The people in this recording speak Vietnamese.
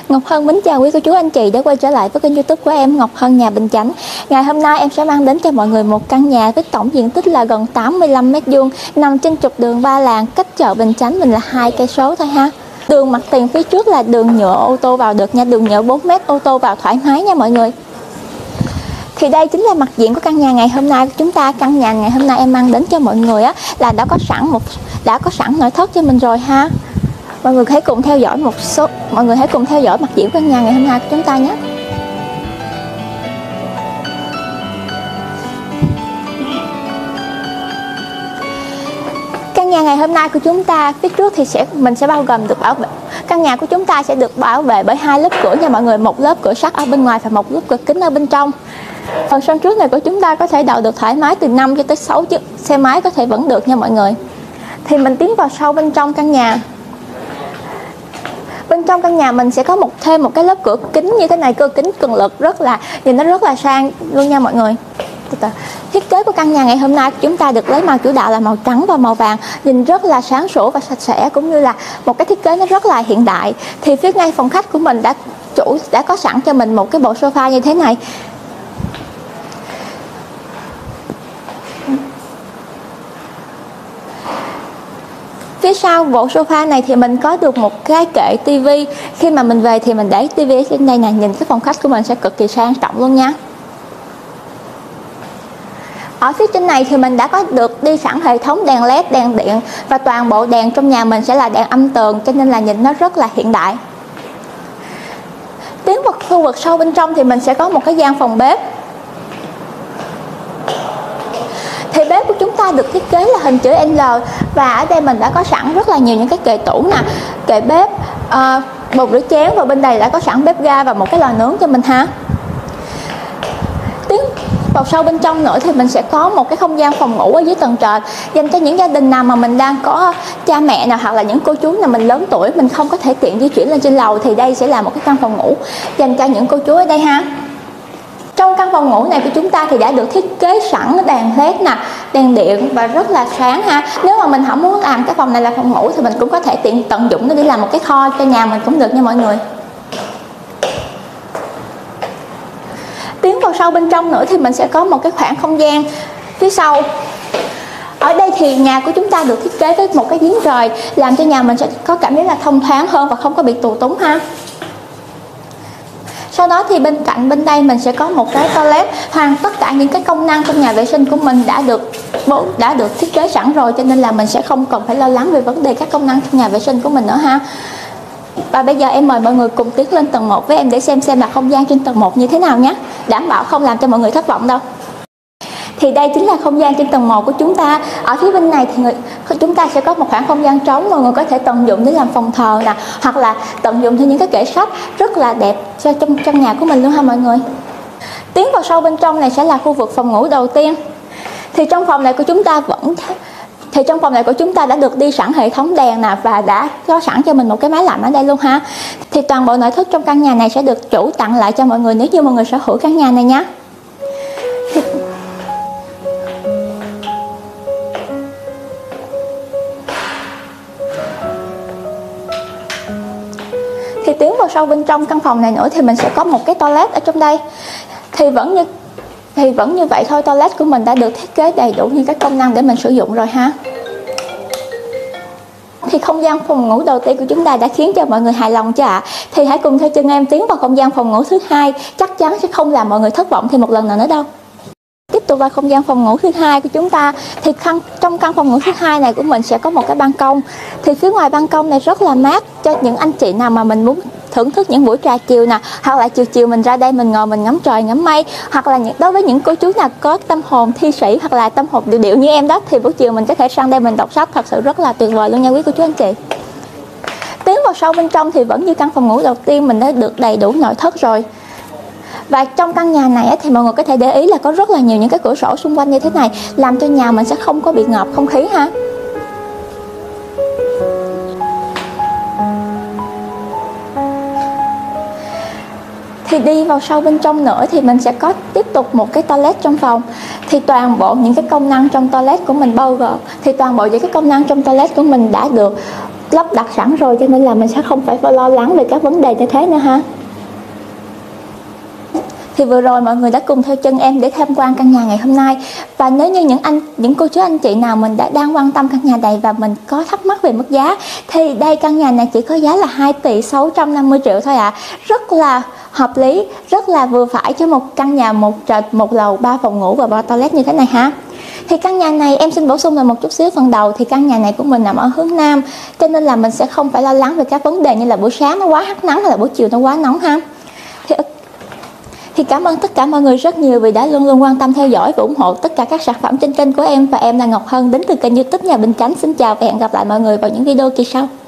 Ngọc Hân mến chào quý cô chú anh chị đã quay trở lại với kênh YouTube của em Ngọc Hân Nhà Bình Chánh. Ngày hôm nay em sẽ mang đến cho mọi người một căn nhà với tổng diện tích là gần 85 m², nằm trên trục đường Ba Làng, cách chợ Bình Chánh mình là 2 cây số thôi ha. Đường mặt tiền phía trước là đường nhựa, ô tô vào được nha, đường nhựa 4 m, ô tô vào thoải mái nha mọi người. Thì đây chính là mặt diện của căn nhà ngày hôm nay của chúng ta. Căn nhà ngày hôm nay em mang đến cho mọi người á là đã có sẵn nội thất cho mình rồi ha. Mọi người hãy cùng theo dõi mặt diện của căn nhà ngày hôm nay của chúng ta nhé. Căn nhà ngày hôm nay của chúng ta phía trước thì mình sẽ bao gồm được bảo vệ. Căn nhà của chúng ta sẽ được bảo vệ bởi 2 lớp cửa nha mọi người, một lớp cửa sắt ở bên ngoài và một lớp cửa kính ở bên trong. Phần sân trước này của chúng ta có thể đậu được thoải mái từ 5 cho tới 6 chiếc xe máy có thể vẫn được nha mọi người. Thì mình tiến vào sâu bên trong căn nhà. Bên trong căn nhà mình sẽ có thêm một cái lớp cửa kính như thế này, cửa kính cường lực, nhìn nó rất là sang luôn nha mọi người. Thiết kế của căn nhà ngày hôm nay chúng ta được lấy màu chủ đạo là màu trắng và màu vàng, nhìn rất là sáng sủa và sạch sẽ, cũng như là một cái thiết kế nó rất là hiện đại. Thì phía ngay phòng khách của mình chủ đã có sẵn cho mình một cái bộ sofa như thế này. Phía sau bộ sofa này thì mình có được một cái kệ tivi. Khi mà mình về thì mình để tivi trên đây nè, nhìn cái phòng khách của mình sẽ cực kỳ sang trọng luôn nha. Ở phía trên này thì mình đã có được đi sẵn hệ thống đèn led, đèn điện, và toàn bộ đèn trong nhà mình sẽ là đèn âm tường, cho nên là nhìn nó rất là hiện đại. Tiến vào khu vực sâu bên trong thì mình sẽ có một cái gian phòng bếp. Thì bếp của chúng ta được thiết kế là hình chữ L, và ở đây mình đã có sẵn rất là nhiều những cái kệ tủ nè, kệ bếp, bồn rửa chén, và bên đây đã có sẵn bếp ga và một cái lò nướng cho mình ha. Tiến vào sâu bên trong nữa thì mình sẽ có một cái không gian phòng ngủ ở dưới tầng trệt, dành cho những gia đình nào mà mình đang có cha mẹ nào hoặc là những cô chú nào mình lớn tuổi, mình không có thể tiện di chuyển lên trên lầu, thì đây sẽ là một cái căn phòng ngủ dành cho những cô chú ở đây ha. Trong căn phòng ngủ này của chúng ta thì đã được thiết kế sẵn đèn led nè, đèn điện và rất là sáng ha. Nếu mà mình không muốn làm cái phòng này là phòng ngủ thì mình cũng có thể tận dụng nó để làm một cái kho cho nhà mình cũng được nha mọi người. Tiến vào sâu bên trong nữa thì mình sẽ có một cái khoảng không gian phía sau. Ở đây thì nhà của chúng ta được thiết kế với một cái giếng trời, làm cho nhà mình sẽ có cảm giác là thông thoáng hơn và không có bị tù túng ha. Sau đó thì bên đây mình sẽ có một cái toilet. Tất cả những cái công năng trong nhà vệ sinh của mình đã được thiết kế sẵn rồi, cho nên là mình sẽ không cần phải lo lắng về vấn đề các công năng trong nhà vệ sinh của mình nữa ha. Và bây giờ em mời mọi người cùng tiến lên tầng 1 với em để xem là không gian trên tầng 1 như thế nào nhé. Đảm bảo không làm cho mọi người thất vọng đâu. Thì đây chính là không gian trên tầng 1 của chúng ta. Ở phía bên này thì chúng ta sẽ có một khoảng không gian trống, mọi người có thể tận dụng để làm phòng thờ nè, hoặc là tận dụng cho những cái kệ sách rất là đẹp cho trong nhà của mình luôn ha mọi người. Tiến vào sâu bên trong này sẽ là khu vực phòng ngủ đầu tiên. Thì trong phòng này của chúng ta đã được đi sẵn hệ thống đèn nè, và đã có sẵn cho mình một cái máy lạnh ở đây luôn ha. Thì toàn bộ nội thất trong căn nhà này sẽ được chủ tặng lại cho mọi người nếu như mọi người sở hữu căn nhà này nhé. Thì tiến vào sâu bên trong căn phòng này nữa thì mình sẽ có một cái toilet ở trong đây. Thì vẫn như vậy thôi, toilet của mình đã được thiết kế đầy đủ những các công năng để mình sử dụng rồi ha. Thì không gian phòng ngủ đầu tiên của chúng ta đã khiến cho mọi người hài lòng chưa ạ? Thì hãy cùng theo chân em tiến vào không gian phòng ngủ thứ hai, chắc chắn sẽ không làm mọi người thất vọng thêm một lần nào nữa đâu. Tiếp tục vào không gian phòng ngủ thứ hai của chúng ta. Thì trong căn phòng ngủ thứ hai này của mình sẽ có một cái ban công. Thì phía ngoài ban công này rất là mát cho những anh chị nào mà mình muốn thưởng thức những buổi trà chiều nè, hoặc là chiều mình ra đây mình ngồi mình ngắm trời ngắm mây, hoặc là đối với những cô chú nào có tâm hồn thi sĩ hoặc là tâm hồn điệu như em đó, thì buổi chiều mình có thể sang đây mình đọc sách, thật sự rất là tuyệt vời luôn nha quý cô chú anh chị. Tiến vào sâu bên trong thì vẫn như căn phòng ngủ đầu tiên, mình đã được đầy đủ nội thất rồi. Và trong căn nhà này thì mọi người có thể để ý là có rất là nhiều những cái cửa sổ xung quanh như thế này, làm cho nhà mình sẽ không có bị ngợp không khí ha. Thì đi vào sâu bên trong nữa thì mình sẽ có tiếp tục một cái toilet trong phòng. Thì toàn bộ những cái công năng trong toilet của mình bao gồm, thì toàn bộ những cái công năng trong toilet của mình đã được lắp đặt sẵn rồi, cho nên là mình sẽ không phải lo lắng về các vấn đề như thế nữa ha. Thì vừa rồi mọi người đã cùng theo chân em để tham quan căn nhà ngày hôm nay. Và nếu như những cô chú anh chị nào mình đang quan tâm căn nhà này và mình có thắc mắc về mức giá, thì đây căn nhà này chỉ có giá là 2 tỷ 650 triệu thôi ạ. Rất là hợp lý, rất là vừa phải cho một căn nhà một trệt một lầu 3 phòng ngủ và 3 toilet như thế này ha. Thì căn nhà này em xin bổ sung là một chút xíu phần đầu, thì căn nhà này của mình nằm ở hướng Nam, cho nên là mình sẽ không phải lo lắng về các vấn đề như là buổi sáng nó quá hắt nắng hay là buổi chiều nó quá nóng ha. Thì cảm ơn tất cả mọi người rất nhiều vì đã luôn luôn quan tâm theo dõi và ủng hộ tất cả các sản phẩm trên kênh của em. Và em là Ngọc Hân đến từ kênh YouTube Nhà Bình Chánh. Xin chào và hẹn gặp lại mọi người vào những video kỳ sau.